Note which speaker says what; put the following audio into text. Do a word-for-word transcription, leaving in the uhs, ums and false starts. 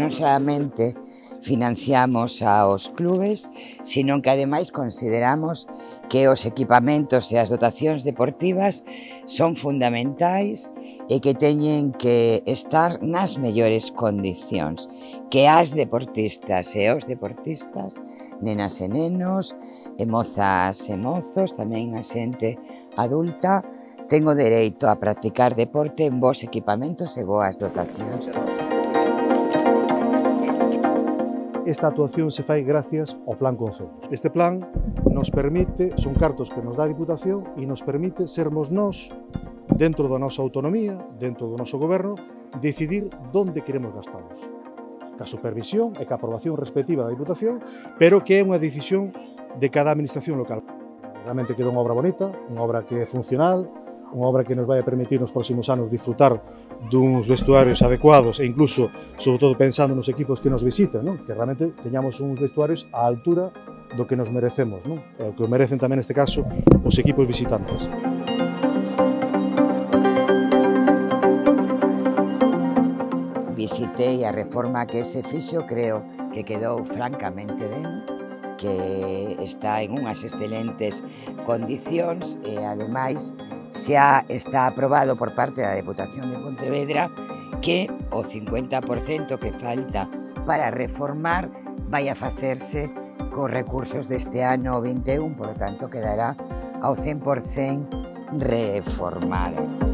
Speaker 1: non solamente financiamos aos clubes, sino que ademais consideramos que os equipamentos e as dotacións deportivas son fundamentais e que teñen que estar nas mellores condicións, que as deportistas e os deportistas, nenas e nenos, e mozas e mozos, tamén a xente adulta, ten o dereito a practicar deporte en bons equipamentos e boas dotacións.
Speaker 2: Esta actuación se fai gracias ao Plan Concellos. Este plan nos permite, son cartos que nos dá a Diputación e nos permite sermos nós, dentro da nosa autonomía, dentro do noso goberno, decidir onde queremos gastalos. Ca supervisión e ca aprobación respectiva da Diputación, pero que é unha decisión de cada administración local. Realmente queda unha obra bonita, unha obra que é funcional, unha obra que nos vai a permitir nos próximos anos disfrutar duns vestuarios adecuados e incluso, sobre todo, pensando nos equipos que nos visitan, non? Que realmente teñamos uns vestuarios á altura do que nos merecemos, non? E o que merecen tamén, neste caso, os equipos visitantes.
Speaker 1: Visitei a reforma que se fixo, creo que quedou francamente ben, que está en unhas excelentes condicións e, ademais, xa está aprobado por parte da Deputación de Pontevedra que o cincuenta por cento que falta para reformar vai a facerse cos recursos deste ano vinte e un, por lo tanto quedará ao cen por cen reformada.